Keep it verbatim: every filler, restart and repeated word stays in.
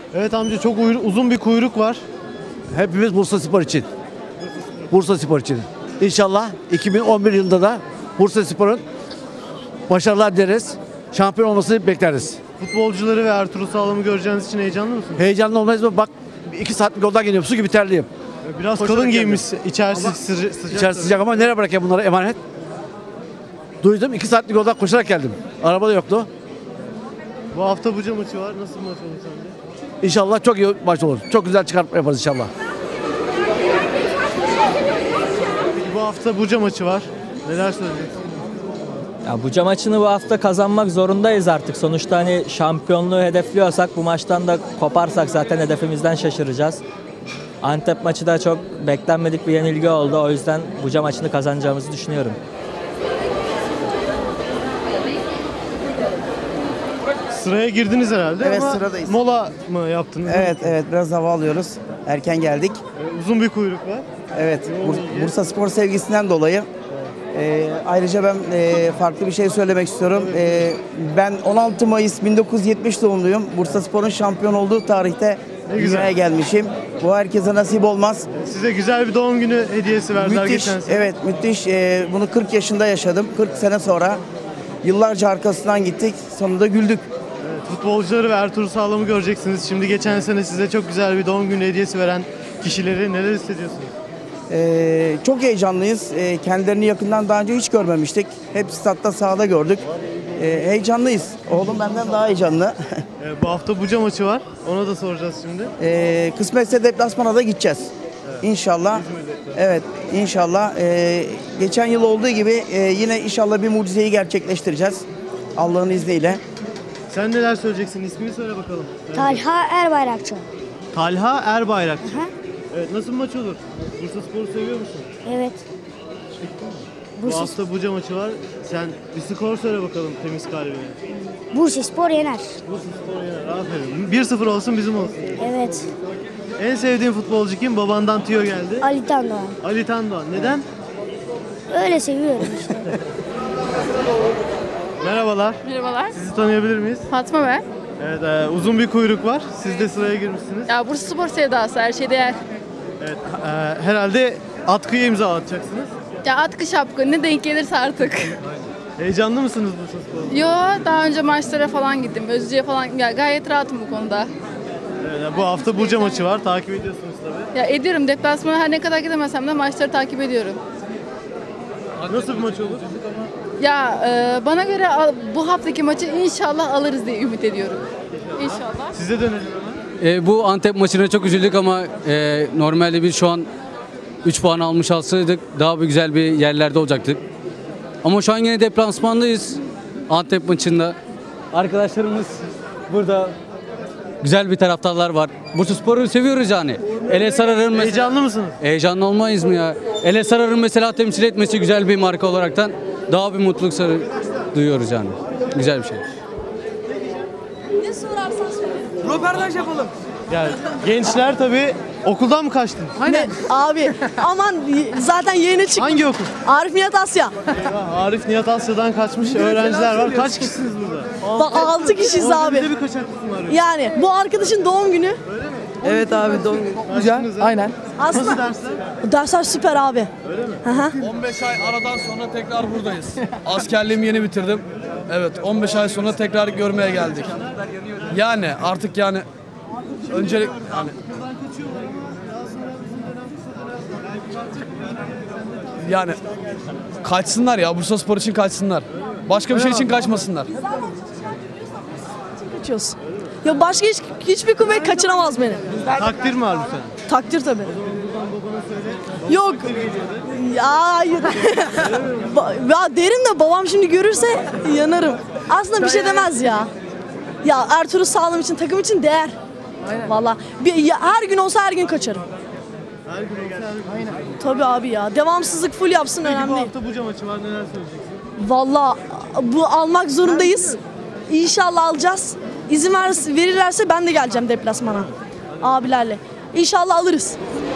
Evet amca, çok uzun bir kuyruk var. Hepimiz Bursaspor için. Bursaspor için. İnşallah iki bin on bir yılında da Bursaspor'un başarılar dileriz. Şampiyon olmasını bekleriz. Futbolcuları ve Ertuğrul Sağlam'ı göreceğiniz için heyecanlı mısınız? Heyecanlı olmayız mı? Bak iki saatlik yoldan geliyorum. Su gibi terliyim. Biraz Koşarak kalın geldim. giymiş. İçerisi sıca- sıcak. İçerisi sıcak ama nereye bırakayım bunları emanet? Duydum, iki saatlik yoldan koşarak geldim. Araba da yoktu. Bu hafta Buca maçı var. Nasıl bir maç olur sence? İnşallah çok iyi maç olur. Çok güzel çıkartma yaparız inşallah. Peki bu hafta Buca maçı var. Neler söyleyeceksin? Ya Buca maçını bu hafta kazanmak zorundayız artık. Sonuçta hani şampiyonluğu hedefliyorsak bu maçtan da koparsak zaten hedefimizden şaşıracağız. Antep maçı da çok beklenmedik bir yenilgi oldu. O yüzden Buca maçını kazanacağımızı düşünüyorum. Sıraya girdiniz herhalde Evet, ama sıradayız. mola mı yaptınız? Evet, evet biraz hava alıyoruz. Erken geldik. Ee, Uzun bir kuyruk var. Evet, Bur- Bursa Spor sevgisinden dolayı. Ee, ayrıca ben e, farklı bir şey söylemek istiyorum. Ee, ben on altı Mayıs bin dokuz yüz yetmiş doğumluyum. Bursa Spor'un şampiyon olduğu tarihte Ne güzel. dünyaya gelmişim. Bu herkese nasip olmaz. Size güzel bir doğum günü hediyesi verdiler Müthiş, geçen sene. evet müthiş. Ee, bunu kırk yaşında yaşadım. kırk sene sonra yıllarca arkasından gittik. Sonunda güldük. Evet, futbolcuları ve Ertuğrul Sağlam'ı göreceksiniz. Şimdi geçen sene size çok güzel bir doğum günü hediyesi veren kişileri neler hissediyorsunuz? Ee, çok heyecanlıyız. Ee, kendilerini yakından daha önce hiç görmemiştik. Hep statta sahada gördük. Ee, heyecanlıyız. Oğlum benden daha heyecanlı. Ee, bu hafta Buca maçı var. Ona da soracağız şimdi. Ee, kısmetse deplasmana da gideceğiz. İnşallah. Evet, inşallah. Ee, geçen yıl olduğu gibi e, yine inşallah bir mucizeyi gerçekleştireceğiz. Allah'ın izniyle. Sen neler söyleyeceksin? İsmini söyle bakalım. Talha Erbayrakçı. Talha Erbayrakçı. Aha. Evet, nasıl bir maç olur? Bursa Spor'u seviyor musun? Evet. Bu Bursa, hafta Buca maçı var. Sen bir skor söyle bakalım temiz kalbine. Bursa Spor yener. Bursa Spor yener. Aferin. bir sıfır olsun bizim olsun. Evet. En sevdiğin futbolcu kim? Babandan tüyo geldi. Ali Tandoğan. Ali Tandoğan. Neden? Öyle seviyorum işte. Merhabalar. Merhabalar. Sizi tanıyabilir miyiz? Fatma ben. Evet, e, uzun bir kuyruk var. Siz de sıraya girmişsiniz. Ya Bursa Spor sevdası her şey değer. Evet, e, herhalde atkıya imza atacaksınız. Ya atkı şapka ne denk gelirse artık. Heyecanlı mısınız Bursa Spor'da? Yo daha önce maçlara falan gittim. Özcü'ye falan ya gayet rahatım bu konuda. Evet, bu hafta Burca maçı var. Takip ediyorsunuz tabii. Ya ediyorum deplasmana her ne kadar gidemesem de maçları takip ediyorum. Nasıl bir maç olur? Ya e, bana göre al- bu haftaki maçı inşallah alırız diye ümit ediyorum. İnşallah. Size dönelim hemen. E, bu Antep maçına çok üzüldük ama e, normalde biz şu an üç puan almış alsaydık daha bir güzel bir yerlerde olacaktık. Ama şu an yine deplasmandayız Antep maçında. Arkadaşlarımız burada, güzel bir taraftarlar var. Bursaspor'u seviyoruz yani. Ele Sarar'ın mesela... Heyecanlı mısınız? Heyecanlı olmayız mı ya? Ele Sarar'ın mesela temsil etmesi güzel bir marka olaraktan daha bir mutluluk sarı- duyuyoruz yani. Güzel bir şey. Röportaj yapalım. Yani gençler tabii okuldan mı kaçtın? Aynen. Abi aman zaten yeni çıktı. Hangi okul? Arif Nihat Asya. Eyvah, Arif Nihat Asya'dan kaçmış öğrenciler var. Kaç kişisiniz burada? Bak altı kişiyiz Orada abi. bize bir kaçaklısın var. Yani bu arkadaşın doğum günü. Evet abi doğum günü. Güzel. Aynen. Nasıl Aslında dersler? dersler süper abi. on beş ay aradan sonra tekrar buradayız. Askerliğimi yeni bitirdim. Evet on beş ay sonra tekrar görmeye geldik. Yani artık yani öncelik yani yani kaçsınlar ya Bursaspor için kaçsınlar. Başka bir şey için kaçmasınlar. Kaçıyoruz. Ya başka hiç, hiçbir kuvvet kaçıramaz beni. Takdir mi var lütfen? Takdir tabii. Yok. Ya hayır. Ba- ya derim de babam şimdi görürse yanarım. Aslında bir şey demez ya. Ya Ertuğrul Sağlam için, takım için değer. Valla. Bir, ya her gün olsa her gün kaçarım. Her gün olsa her gün. Tabii abi ya. Devamsızlık full yapsın, Peki önemli bu değil. hafta Buca maçı var, neler söyleyeceksin? Valla bu almak zorundayız. İnşallah alacağız. İzin ver- verirlerse ben de geleceğim deplasmana. Abilerle. İnşallah alırız.